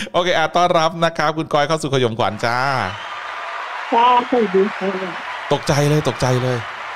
โอเคต้อนรับนะครับคุณกอยเข้าสู่ขยมขวัญจ้าค่ะสวัสดีค่ะตกใจเลย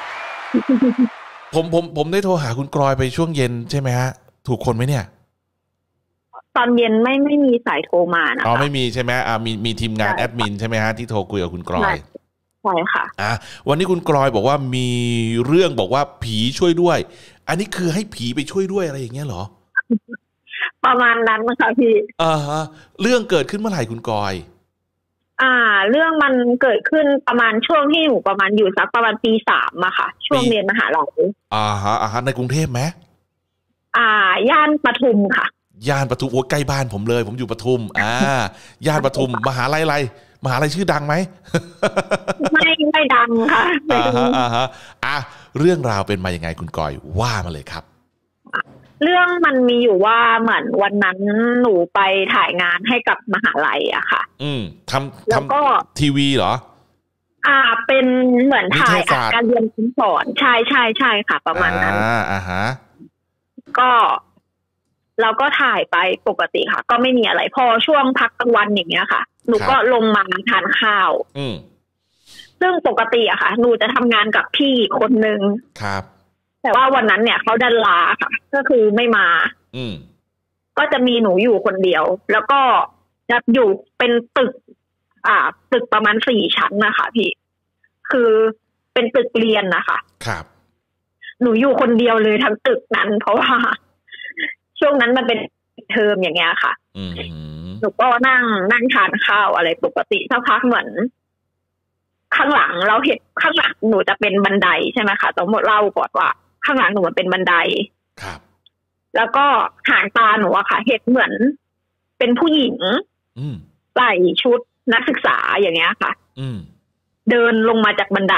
ผมได้โทรหาคุณกอยไปช่วงเย็นใช่ไหมฮะถูกคนไหมเนี่ยตอนเย็นไม่มีสายโทรมานะคะไม่มีใช่ไหมมีทีมงานแอดมินใช่ไหมฮะที่โทรคุยกับคุณกอยใช่ค่ะวันนี้คุณกอยบอกว่ามีเรื่องบอกว่าผีช่วยด้วยอันนี้คือให้ผีไปช่วยด้วยอะไรอย่างเงี้ยเหรอประมาณนั้นนะคะพี่ฮะเรื่องเกิดขึ้นเมื่อไหร่คุณกอยเรื่องมันเกิดขึ้นประมาณช่วงที่หนูประมาณอยู่สักประมาณปี 3อะค่ะช่วงเรียนมหาลัยในกรุงเทพไหมย่านปทุมค่ะย่านปทุมโอ้ใกล้บ้านผมเลยผมอยู่ปทุมย่านปทุมมหาลัยอะไรมหาลัยชื่อดังไหมไม่ดังค่ะเรื่องราวเป็นมาอย่างไงคุณกอยว่ามาเลยครับเรื่องมันมีอยู่ว่าเหมือนวันนั้นหนูไปถ่ายงานให้กับมหาลัยอะค่ะแล้วก็ทีวีเหรอเป็นเหมือนถ่ายการเรียนการสอนใช่ค่ะประมาณนั้นก็เราก็ถ่ายไปปกติค่ะก็ไม่มีอะไรพอช่วงพักกลางวันอย่างเงี้ยค่ะหนูก็ลงมาทานข้าวซึ่งปกติอะค่ะหนูจะทำงานกับพี่คนนึงครับแต่ว่าวันนั้นเนี่ยเขาดันลาค่ะก็คือไม่มาก็จะมีหนูอยู่คนเดียวแล้วก็จะอยู่เป็นตึกประมาณ4 ชั้นนะคะพี่คือเป็นตึกเรียนนะคะครับหนูอยู่คนเดียวเลยทั้งตึกนั้นเพราะว่าช่วงนั้นมันเป็นเทอมอย่างเงี้ยค่ะหนูก็นั่งทานข้าวอะไรปกติสักพักเหมือนข้างหลังเราเห็นข้างหลังหนูจะเป็นบันไดใช่ไหมคะต้องหมดเล่าก่อนว่าข้างหลังหนูมันเป็นบันไดครับแล้วก็หางตาหนูอะค่ะเห็นเหมือนเป็นผู้หญิงใส่ชุดนักศึกษาอย่างเงี้ยค่ะเดินลงมาจากบันได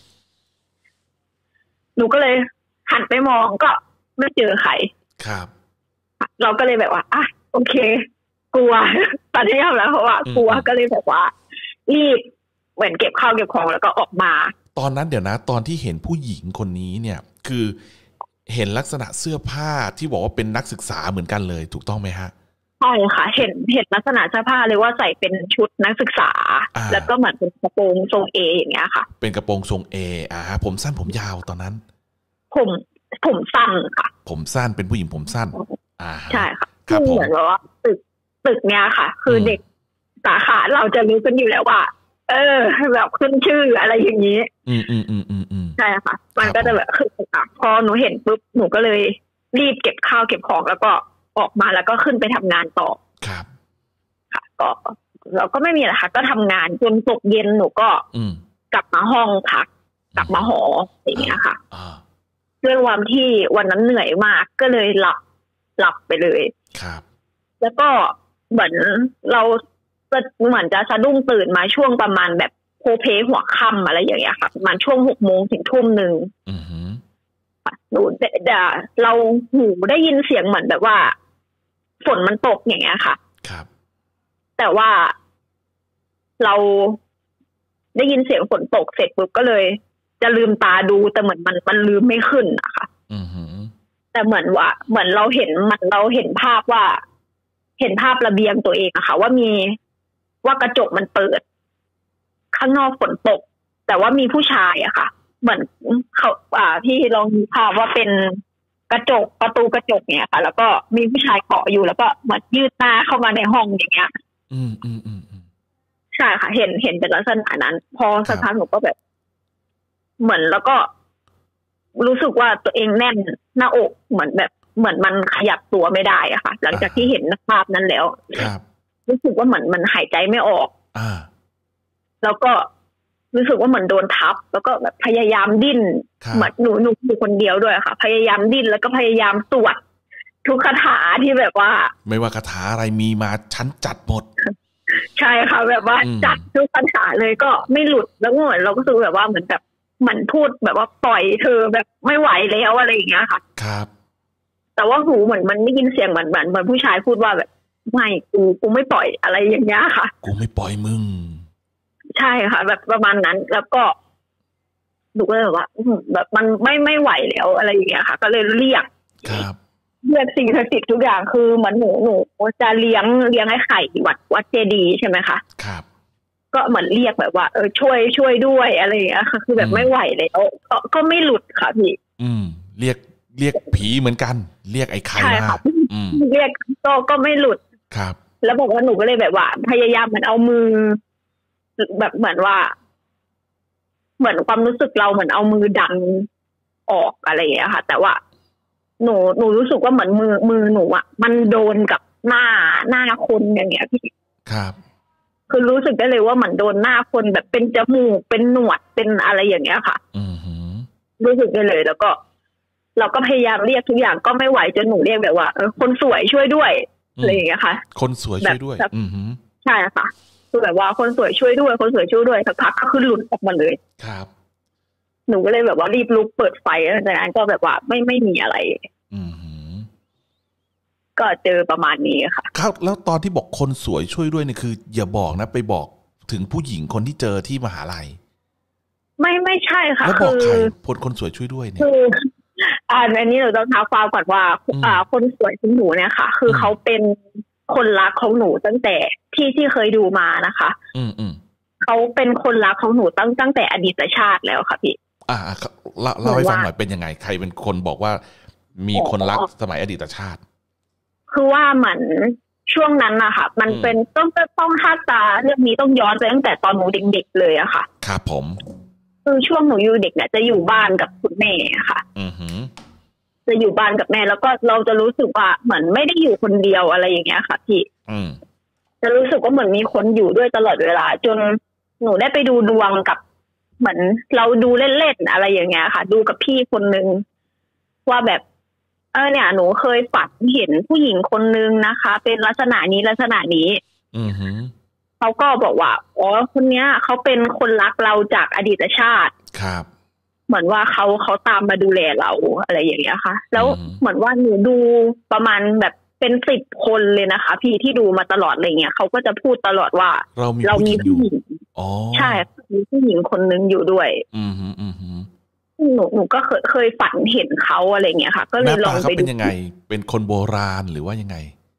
หนูก็เลยหันไปมองก็ไม่เจอใครครับเราก็เลยแบบว่าโอเคกลัวตอนนี้ยอมแล้วเพราะว่ากลัวก็เลยแบบว่ารีบเหมือนเก็บข้าวเก็บของแล้วก็ออกมาตอนนั้นเดี๋ยวนะตอนที่เห็นผู้หญิงคนนี้เนี่ยคือเห็นลักษณะเสื้อผ้าที่บอกว่าเป็นนักศึกษาเหมือนกันเลยถูกต้องไหมฮะใช่ค่ะเห็นลักษณะเสื้อผ้าเลยว่าใส่เป็นชุดนักศึกษาแล้วก็เหมือนเป็นกระโปรงทรงเออย่างเงี้ยค่ะเป็นกระโปรงทรงเอผมสั้นผมยาวตอนนั้นผมสั้นค่ะผมสั้นเป็นผู้หญิงผมสั้นใช่ค่ะคือเหมือนว่าตึกเนี้ยค่ะคือเด็กสาขาเราจะรู้กันอยู่แล้วว่าแบบขึ้นชื่ออะไรอย่างนี้ใช่ค่ะมันก็จะแบบคือพอหนูเห็นปุ๊บหนูก็เลยรีบเก็บข้าวเก็บของแล้วก็ออกมาแล้วก็ขึ้นไปทำงานต่อครับค่ะก็เราก็ไม่มีอะไรค่ะก็ทำงานจนตกเย็นหนูก็กลับมาห้องพักกลับมาหออย่างเงี้ยค่ะด้วยความที่วันนั้นเหนื่อยมากก็เลยหลับไปเลยครับแล้วก็เหมือนเราเหมือนจะสะดุ้งตื่นมาช่วงประมาณแบบโพเพหัวค่ำอะไรอย่างเงี้ยค่ะประมาณช่วง6 โมงถึง 19:00หนูเราหูได้ยินเสียงเหมือนแบบว่าฝนมันตกอย่างเงี้ยค่ะครับแต่ว่าเราได้ยินเสียงฝนตกเสร็จปุ๊บก็เลยจะลืมตาดูแต่เหมือนมันลืมไม่ขึ้นนะคะแต่เหมือนเราเห็นภาพว่าเห็นภาพระเบียงตัวเองอะค่ะว่ากระจกมันเปิดข้างนอกฝนตกแต่ว่ามีผู้ชายอะค่ะเหมือนเขาที่ลองมีภาพว่าเป็นกระจกประตูกระจกเนี่ยค่ะแล้วก็มีผู้ชายเกาะอยู่แล้วก็เหมือนยืดหน้าเข้ามาในห้องอย่างเงี้ยใช่ค่ะเห็นเป็นลักษณะนั้นพอสักพักหนูก็แบบเหมือนแล้วก็รู้สึกว่าตัวเองแน่นหน้าอกเหมือนมันขยับตัวไม่ได้อะค่ะหลังจากที่เห็นภาพนั้นแล้วรู้สึกว่าเหมือนมันหายใจไม่ออกแล้วก็รู้สึกว่าเหมือนโดนทับแล้วก็แบบพยายามดิ้นเหมือนหนูอยู่คนเดียวด้วยค่ะพยายามดิ้นแล้วก็พยายามสวดทุกคาถาที่แบบว่าไม่ว่าคาถาอะไรมีมาชั้นจัดหมดใช่ค่ะแบบว่าจัดทุกคาถาเลยก็ไม่หลุดแล้วเหมือนเราก็รู้สึกแบบว่าเหมือนแบบมันพูดแบบว่าปล่อยเธอแบบไม่ไหวแล้วอะไรอย่างเงี้ยค่ะครับแต่ว่าหูเหมือนมันได้ยินเสียงเหมือนผู้ชายพูดว่าแบบไม่กูไม่ปล่อยอะไรอย่างเงี้ยค่ะกูไม่ปล่อยมึงใช่ค่ะแบบประมาณนั้นแล้วก็ดูก็เลยว่าแบบมันไม่ไหวแล้วอะไรอย่างเงี้ยค่ะก็เลยเรียกครับเรียกสิ่งศักดิ์สิทธิ์ทุกอย่างคือเหมือนหนูจะเลี้ยงไอ้ไข่วัดเจดีย์ใช่ไหมคะครับก็เหมือนเรียกแบบว่าช่วยด้วยอะไรอย่างเงี้ยค่ะคือแบบไม่ไหวเลยก็ไม่หลุดค่ะพี่เรียกผีเหมือนกันเรียกไอ้ไข่มาเรียกก็ไม่หลุดครับแล้วบอกว่าหนูก็เลยแบบว่าพยายามเหมือนเอามือแบบเหมือนว่าเหมือนความรู้สึกเราเหมือนเอามือดันออกอะไรอย่างเงี้ยค่ะแต่ว่าหนูรู้สึกว่าเหมือนมือหนูอ่ะมันโดนกับหน้าคนอย่างเงี้ยพี่ครับคือรู้สึกได้เลยว่าเหมือนโดนหน้าคนแบบเป็นจมูกเป็นหนวดเป็นอะไรอย่างเงี้ยค่ะรู้สึกได้เลยแล้วก็เราก็พยายามเรียกทุกอย่างก็ไม่ไหวจนหนูเรียกแบบว่าคนสวยช่วยด้วยอะไรอย่างเงี้ยค่ะคนสวยช่วยด้วยใช่ค่ะคือแบบว่าคนสวยช่วยด้วยคนสวยช่วยด้วยสักพักก็คือหลุดออกมาเลยครับหนูก็เลยแบบว่ารีบลุกเปิดไฟแล้วจากนั้นก็แบบว่าไม่มีอะไรก็เจอประมาณนี้ค่ะครับแล้วตอนที่บอกคนสวยช่วยด้วยนี่คืออย่าบอกนะไปบอกถึงผู้หญิงคนที่เจอที่มหาลัยไม่ใช่ค่ะแล้วบอกใครคนสวยช่วยด้วยเนี่ยคืออันนี้เราต้องท้าความก่อนว่าคนสวยของหนูเนี่ยค่ะคือเขาเป็นคนรักของหนูตั้งแต่ที่เคยดูมานะคะเขาเป็นคนรักของหนูตั้งแต่อดีตชาติแล้วค่ะพี่เล่าให้ฟังหน่อยเป็นยังไงใครเป็นคนบอกว่ามีคนรักสมัยอดีตชาติคือว่าเหมือนช่วงนั้นนะคะมันเป็นต้องถ้าตาเรื่องนี้ต้องย้อนไปตั้งแต่ตอนหนูเด็กๆเลยอะค่ะครับผมคือช่วงหนูอยู่เด็กเนี่ยจะอยู่บ้านกับคุณแม่ค่ะจะอยู่บ้านกับแม่แล้วก็เราจะรู้สึกว่าเหมือนไม่ได้อยู่คนเดียวอะไรอย่างเงี้ยค่ะพี่จะรู้สึกว่าเหมือนมีคนอยู่ด้วยตลอดเวลาจนหนูได้ไปดูดวงกับเหมือนเราดูเล่นๆอะไรอย่างเงี้ยค่ะดูกับพี่คนนึงว่าแบบเนี่ยหนูเคยฝันเห็นผู้หญิงคนนึงนะคะเป็นลักษณะนี้เขาก็บอกว่าอ๋อคนเนี้ยเขาเป็นคนรักเราจากอดีตชาติครับเหมือนว่าเขาตามมาดูแลเราอะไรอย่างเงี้ยค่ะแล้วเหมือนว่าหนูดูประมาณแบบเป็น10 คนเลยนะคะพี่ที่ดูมาตลอดอะไรเงี้ยเขาก็จะพูดตลอดว่าเรามีผู้หญิงใช่มีผู้หญิงคนนึงอยู่ด้วยหนูก็เคยฝันเห็นเขาอะไรเงี้ยค่ะก็เลยลองไปดูเป็นยังไงเป็นคนโบราณหรือว่ายังไง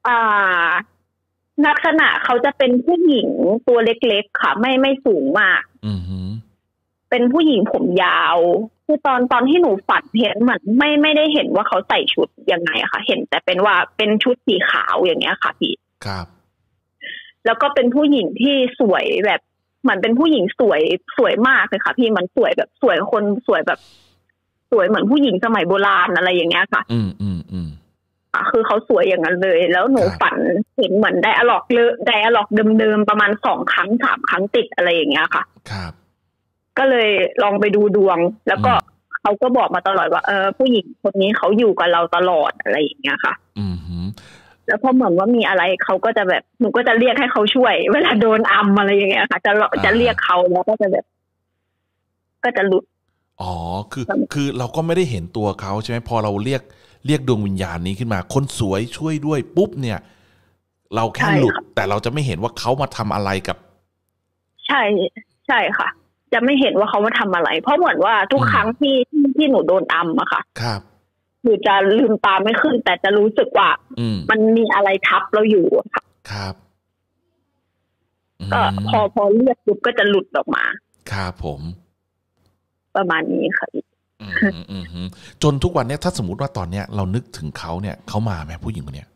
ลักษณะเขาจะเป็นผู้หญิงตัวเล็กๆค่ะไม่สูงมากเป็นผู้หญิงผมยาวคือตอนที่หนูฝันเห็นเหมือนไม่ได้เห็นว่าเขาใส่ชุดยังไงค่ะเห็นแต่เป็นว่าเป็นชุดสีขาวอย่างเงี้ยค่ะพี่ครับแล้วก็เป็นผู้หญิงที่สวยแบบเหมือนเป็นผู้หญิงสวยมากเลยค่ะพี่มันสวยแบบสวยคนสวยแบบสวยเหมือนผู้หญิงสมัยโบราณอะไรอย่างเงี้ยค่ะคือเขาสวยอย่างนั้นเลยแล้วหนูฝันเห็นเหมือนไดอะล็อกเดิมๆประมาณ2 ครั้ง3 ครั้งติดอะไรอย่างเงี้ยค่ะครับก็เลยลองไปดูดวงแล้วก็เขาก็บอกมาตลอดว่าผู้หญิงคนนี้เขาอยู่กับเราตลอดอะไรอย่างเงี้ยค่ะแล้วพอเหมือนว่ามีอะไรเขาก็จะแบบหนูก็จะเรียกให้เขาช่วยเวลาโดนอัมอะไรอย่างเงี้ยค่ะจะเรียกเขาแล้วก็จะแบบก็จะหลุดคือเราก็ไม่ได้เห็นตัวเขาใช่ไหมพอเราเรียกดวงวิญญาณนี้ขึ้นมาคนสวยช่วยด้วยปุ๊บเนี่ยเราแค่หลุดแต่เราจะไม่เห็นว่าเขามาทำอะไรกับใช่ค่ะจะไม่เห็นว่าเขามาทำอะไรเพราะเหมือนว่าทุกครั้งที่หนูโดนอัมอะค่ะครับหนูจะลืมตาไม่ขึ้นแต่จะรู้สึกว่ามันมีอะไรทับเราอยู่ค่ะครับก็พอเรียกปุ๊บก็จะหลุดออกมาครับผมประมาณนี้ค่ะจนทุกวันนี้ถ้าสมมติว่าตอนเนี้ยเรานึกถึงเขาเนี่ยเขามาไหมผู้หญิงคนเนี้ย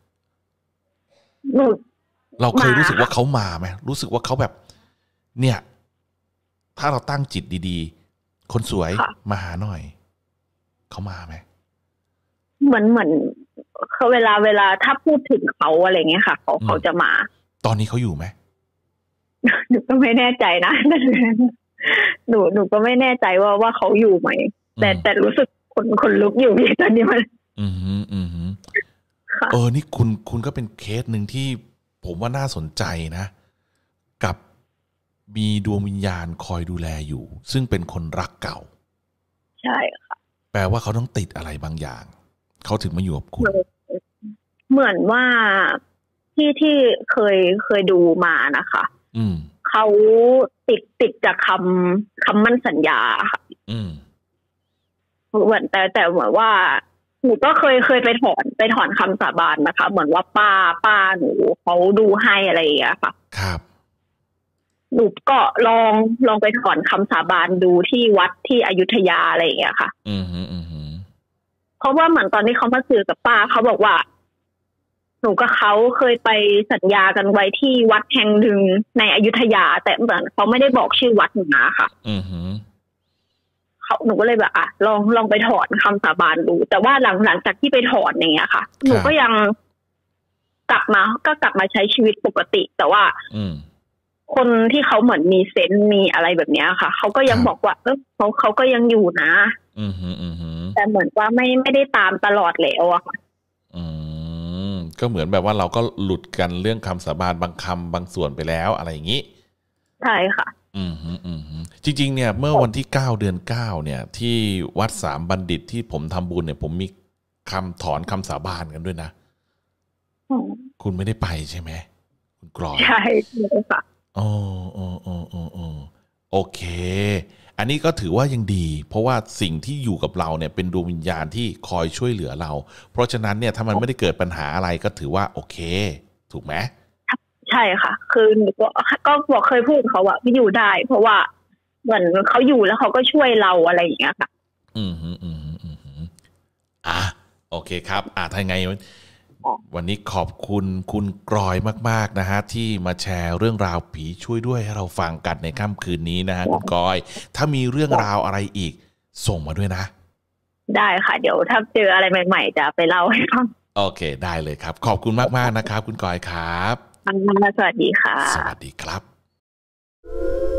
เราเคยรู้สึกว่าเขามาไหมรู้สึกว่าเขาแบบเนี่ยถ้าเราตั้งจิตดีๆคนสวยมาหาหน่อยเขามาไหมเหมือนเขาเวลาถ้าพูดถึงเขาอะไรเงี้ยค่ะเขาจะมาตอนนี้เขาอยู่ไหมหนูก็ไม่แน่ใจนะหนูก็ไม่แน่ใจว่าเขาอยู่ไหมแต่รู้สึกคนลุกอยู่พี่ตอนนี้มันนี่คุณก็เป็นเคสหนึ่งที่ผมว่าน่าสนใจนะกับมีดวงวิญญาณคอยดูแลอยู่ซึ่งเป็นคนรักเก่าใช่ค่ะแปลว่าเขาต้องติดอะไรบางอย่างเขาถึงมาอยู่กับคุณเหมือนว่าที่เคยดูมานะคะเขาติดจากคำมั่นสัญญาค่ะเหมือนแต่เหมือนว่าหนูก็เคยไปถอนคำสาบานนะคะเหมือนว่าป้าหนูเขาดูให้อะไรอย่างเงี้ยค่ะครับหนูก็ลองไปถอนคำสาบานดูที่วัดที่อยุธยาอะไรอย่างเงี้ยค่ะเพราะว่าเหมือนตอนที่เขามาสื่อกับป้าเขาบอกว่าหนูกับเขาเคยไปสัญญากันไว้ที่วัดแห่งหนึ่งในอยุธยาแต่เหมือนเขาไม่ได้บอกชื่อวัดหนูนะค่ะหนูก็เลยแบบลองไปถอนคำสาบานดูแต่ว่าหลังจากที่ไปถอนอย่างเงี้ยค่ะหนูก็ยังกลับมาใช้ชีวิตปกติแต่ว่าคนที่เขาเหมือนมีเซนส์มีอะไรแบบเนี้ยค่ะเขาก็ยังบอกว่าเขาก็ยังอยู่นะแต่เหมือนว่าไม่ได้ตามตลอดแล้วอะค่ะก็เหมือนแบบว่าเราก็หลุดกันเรื่องคำสาบานบางคำบางส่วนไปแล้วอะไรอย่างนี้ใช่ค่ะจริงๆเนี่ยเมื่อวันที่9 เดือน 9เนี่ยที่วัดสามบัณฑิตที่ผมทำบุญเนี่ยผมมีคำถอนคำสาบานกันด้วยนะคุณไม่ได้ไปใช่ไหมคุณกรอยใช่ค่ะโอเคอันนี้ก็ถือว่ายังดีเพราะว่าสิ่งที่อยู่กับเราเนี่ยเป็นดวงวิญญาณที่คอยช่วยเหลือเราเพราะฉะนั้นเนี่ยถ้ามันไม่ได้เกิดปัญหาอะไรก็ถือว่าโอเคถูกไหมใช่ค่ะคือหนูก็บอกเคยพูดเขาว่าไม่อยู่ได้เพราะว่าเหมือนเขาอยู่แล้วเขาก็ช่วยเราอะไรอย่างเงี้ยค่ะโอเคครับถ้าไงวันนี้ขอบคุณคุณกรอยมากๆนะฮะที่มาแชร์เรื่องราวผีช่วยด้วยให้เราฟังกันในค่ำคืนนี้นะฮะคุณกรอยถ้ามีเรื่องราวอะไรอีกส่งมาด้วยนะได้ค่ะเดี๋ยวถ้าเจออะไรใหม่ๆจะไปเล่าให้ฟังโอเคได้เลยครับขอบคุณมากๆนะครับคุณกรอยครับสวัสดีค่ะสวัสดีครับ